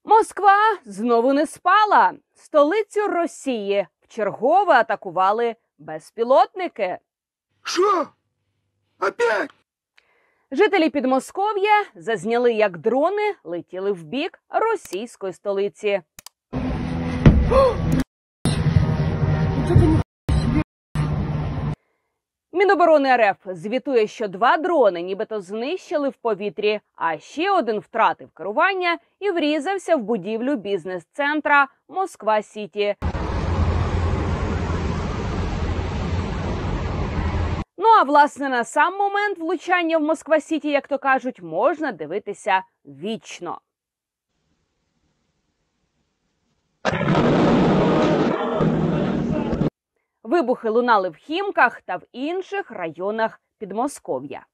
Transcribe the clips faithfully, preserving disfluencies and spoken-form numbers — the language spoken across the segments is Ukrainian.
Москва знову не спала. Столицю Росії вчергове атакували безпілотники. Що? Опять? Жителі Підмосков'я зазняли, як дрони летіли в бік російської столиці. Міноборони РФ звітує, що два дрони нібито знищили в повітрі, а ще один втратив керування і врізався в будівлю бізнес-центра Москва-Сіті. Ну а власне на сам момент влучання в Москва-Сіті, як то кажуть, можна дивитися вічно. Вибухи лунали в Хімках та в інших районах Підмосков'я.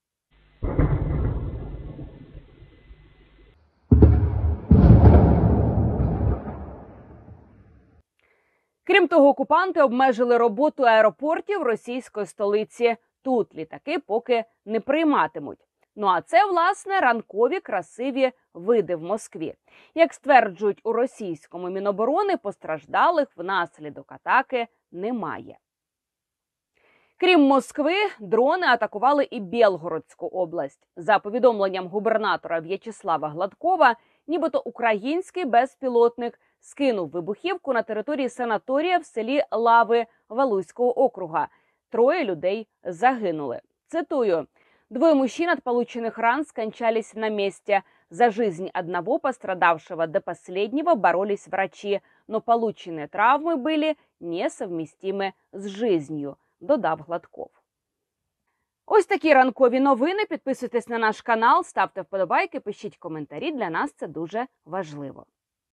Крім того, окупанти обмежили роботу аеропортів російської столиці. Тут літаки поки не прийматимуть. Ну а це, власне, ранкові красиві види в Москві. Як стверджують у російському Міноборони, постраждалих внаслідок атаки немає. Крім Москви, дрони атакували і Білгородську область. За повідомленням губернатора В'ячеслава Гладкова, нібито український безпілотник скинув вибухівку на території санаторія в селі Лави Валуйського округа. Троє людей загинули. Цитую. «Двое мужчин от полученных ран скончались на месте. За жизнь одного пострадавшего до последнего боролись врачи, но полученные травмы были несовместимы з жизнью», додав Гладков. Ось такі ранкові новини. Підписуйтесь на наш канал, ставте вподобайки, пишіть коментарі. Для нас це дуже важливо.